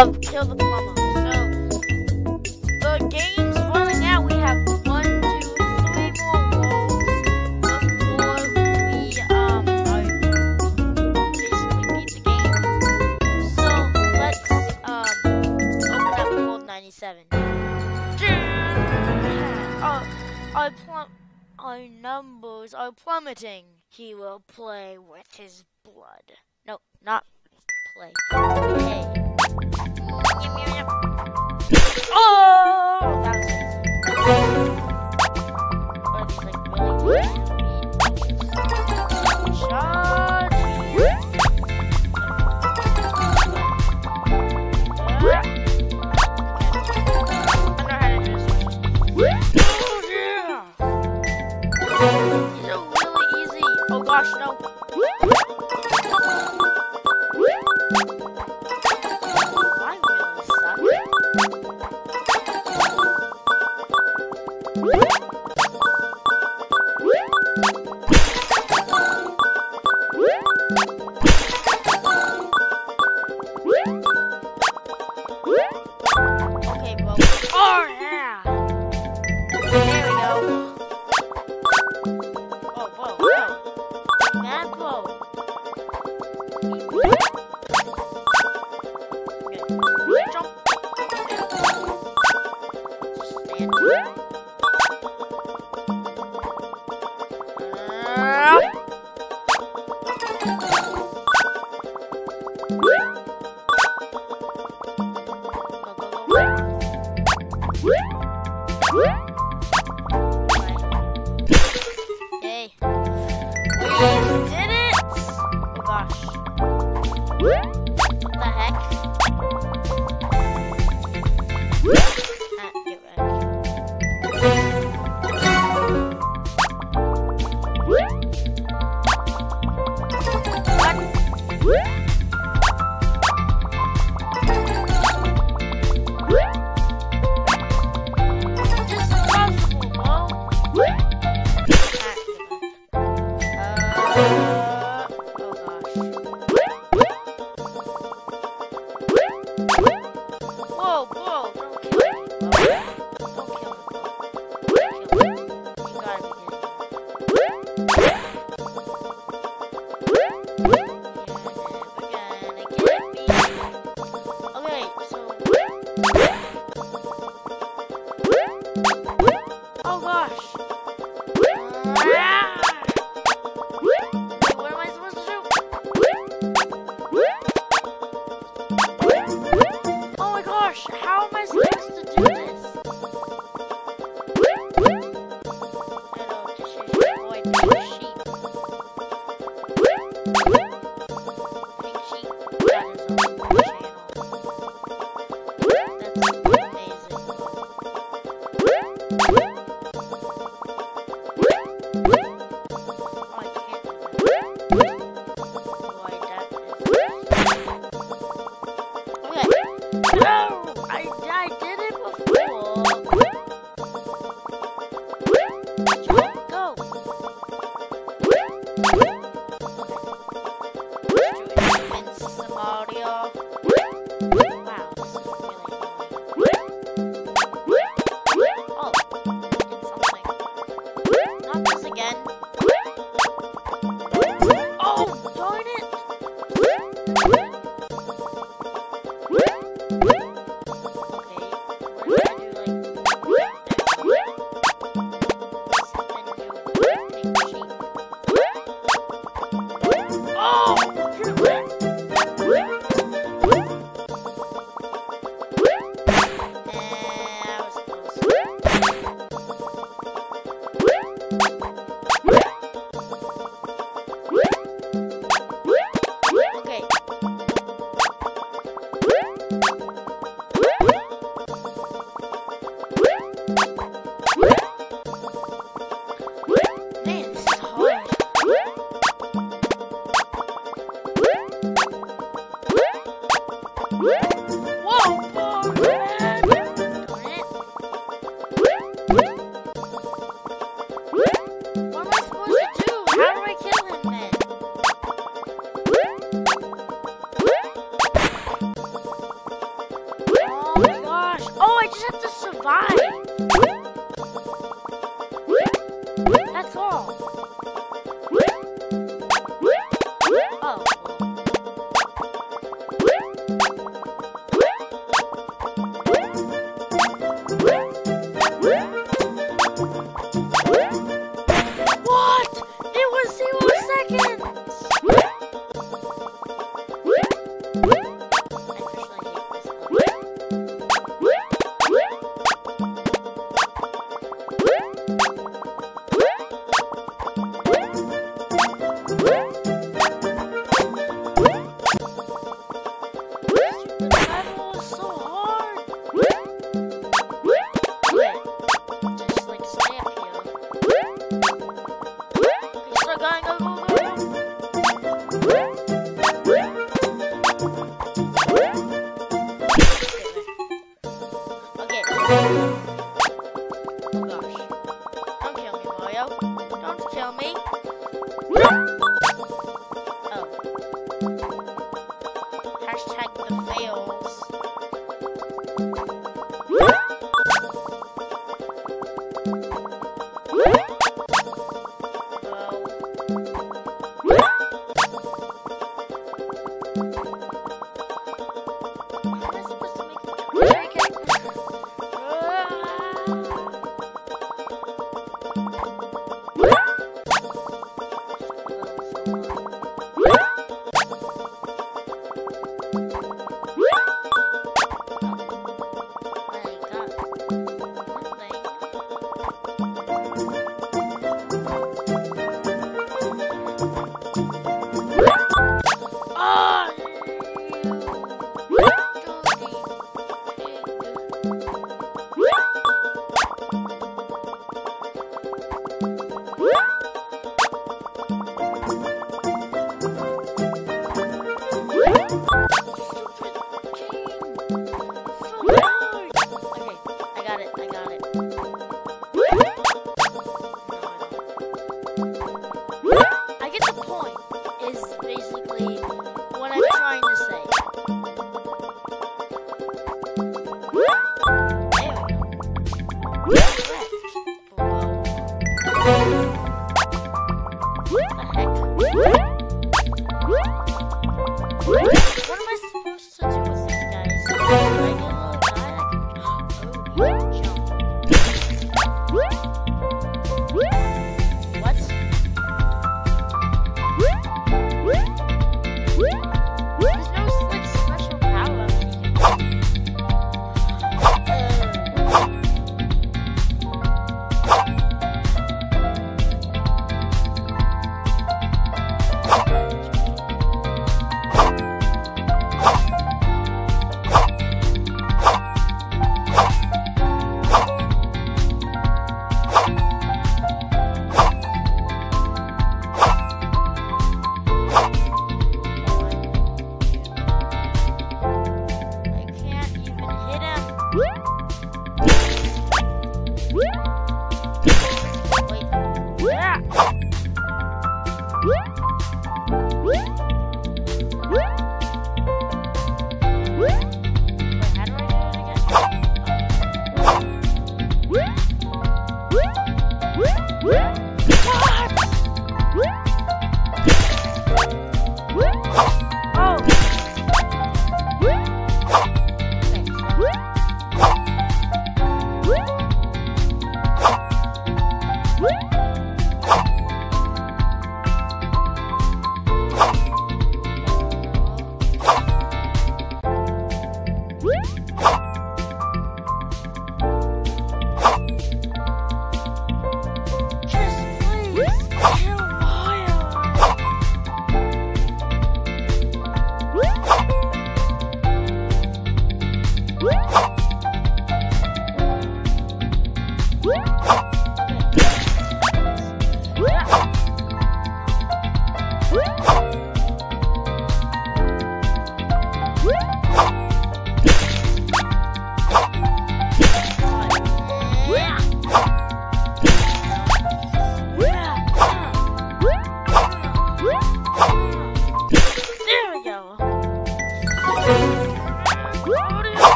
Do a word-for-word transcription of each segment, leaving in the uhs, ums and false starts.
of Kill the Plumber. So the game's running out. We have one, two, three more rolls before we um are basically beat the game. So let's um open up World ninety-seven. Our our plum our numbers are plummeting. He will play with his blood. No, not play. Hey. Oh! That was easy. Are these like really easy? Charge! I know how to do this one. Oh yeah! These are really easy. Oh gosh, no. Hashtag the fails.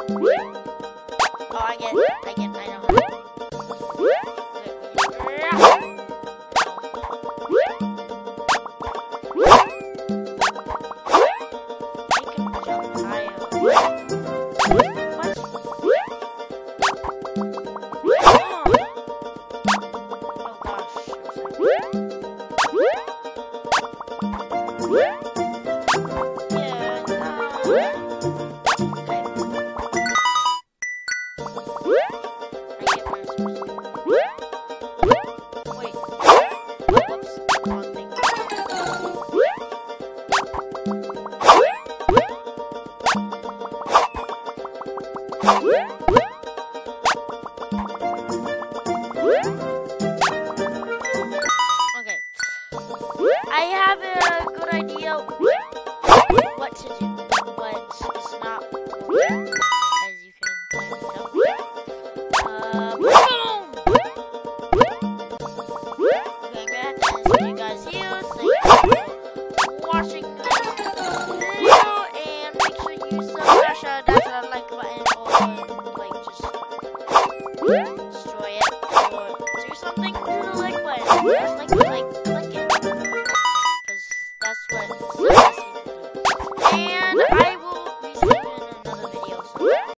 Oh, I get it. I get it. I know how to. Make him jump higher. What? Oh gosh. Yeah, it's, uh, okay. I get where I'm supposed to go. Wait. Whoops. Wrong thing. Okay. I have a good idea what to do, but it's not working, as you can clearly tell. Uh, boom! Okay, I'm gonna have to see you guys here. Thank you for watching this video, and make sure you smash that that like button, or like just destroy it, or do something to the like button. Just like